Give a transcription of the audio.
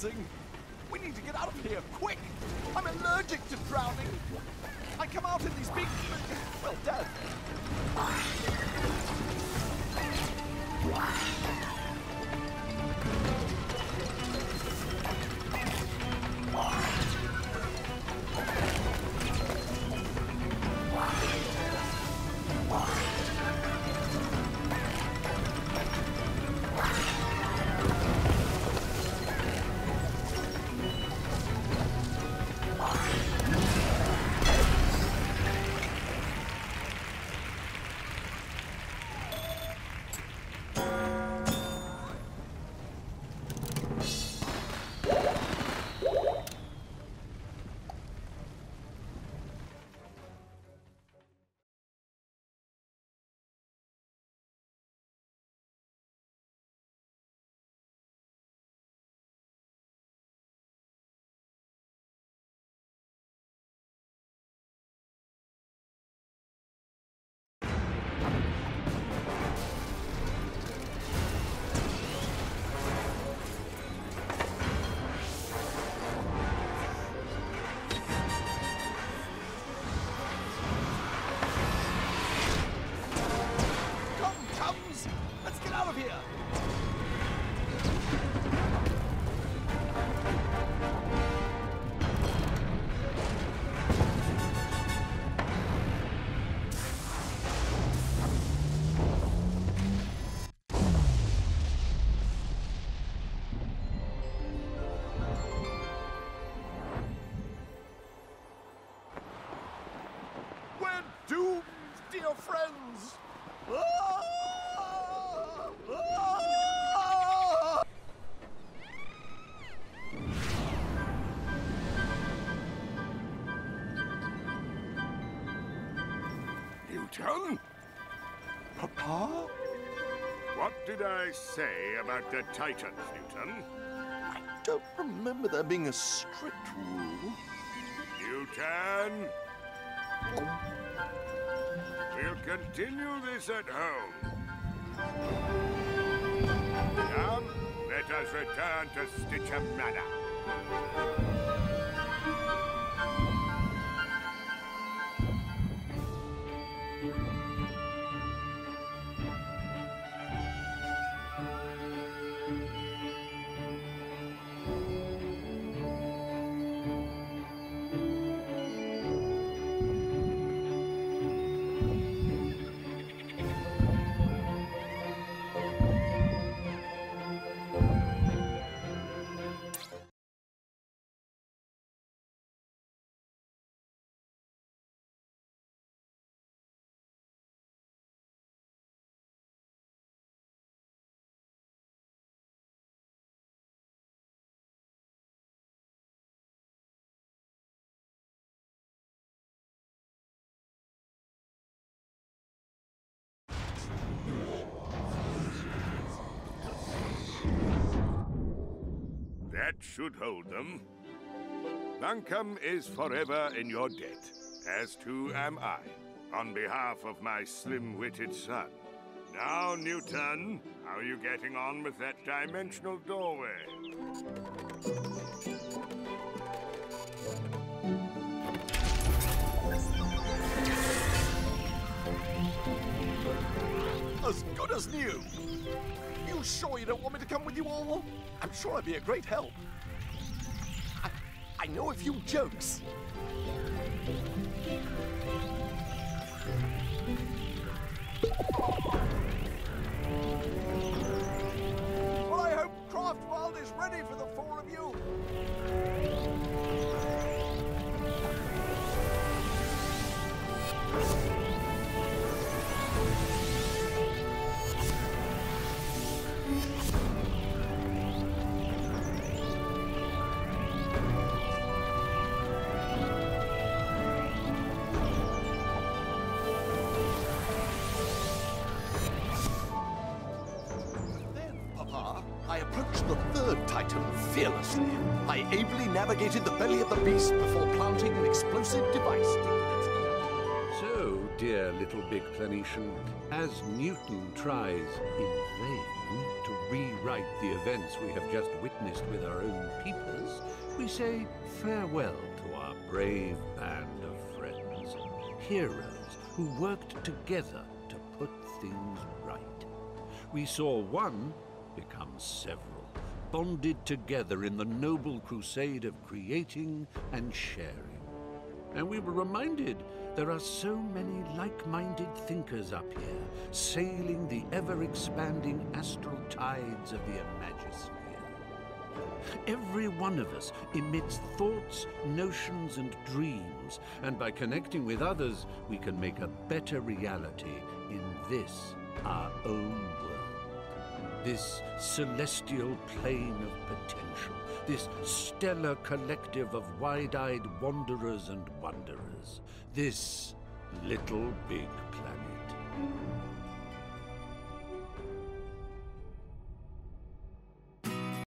melting. We need to get out of here, quick! I'm allergic to drowning. I come out in these big... well, Dad. Doomed, dear friends! Ah! Ah! Newton? Papa? What did I say about the Titans, Newton? I don't remember there being a strict rule. Newton? We'll continue this at home. Come, let us return to Stitcher Manor. That should hold them. Buncombe is forever in your debt, as too am I, on behalf of my slim-witted son. Now, Newton, how are you getting on with that dimensional doorway? As good as new. You sure you don't want me to come with you all? I'm sure I'd be a great help. I know a few jokes. Well, I hope Craftworld is ready for the four of you. I approached the third Titan fearlessly. I ably navigated the belly of the beast before planting an explosive device. So, dear Little Big Planetian, as Newton tries in vain to rewrite the events we have just witnessed with our own peoples, we say farewell to our brave band of friends, heroes who worked together to put things right. We saw one become several, bonded together in the noble crusade of creating and sharing. And we were reminded there are so many like-minded thinkers up here, sailing the ever-expanding astral tides of the Imagisphere. Every one of us emits thoughts, notions, and dreams, and by connecting with others, we can make a better reality in this, our own world. This celestial plane of potential, this stellar collective of wide-eyed wanderers and wanderers, this little big planet.